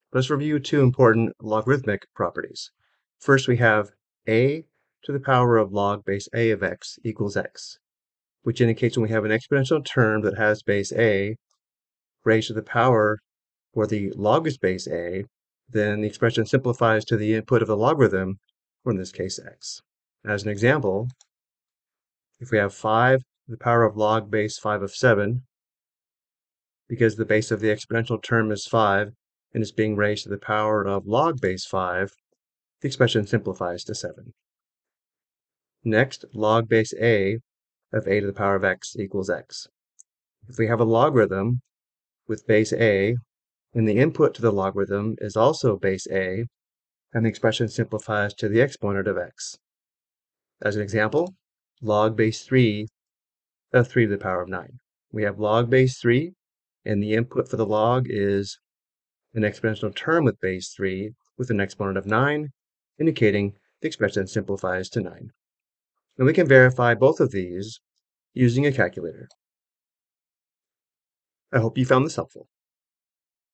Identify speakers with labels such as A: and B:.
A: Let's review two important logarithmic properties. First, we have a to the power of log base a of x equals x, which indicates when we have an exponential term that has base a raised to the power where the log is base a, then the expression simplifies to the input of the logarithm, or in this case x. As an example, if we have 5 to the power of log base 5 of 7, because the base of the exponential term is 5 and is being raised to the power of log base 5, the expression simplifies to 7. Next, log base a of a to the power of x equals x. If we have a logarithm with base a, and the input to the logarithm is also base a, and the expression simplifies to the exponent of x. As an example, log base 3 of 3 to the power of 9. We have log base 3, and the input for the log is an exponential term with base 3 with an exponent of 9, indicating the expression simplifies to 9. And we can verify both of these using a calculator. I hope you found this helpful.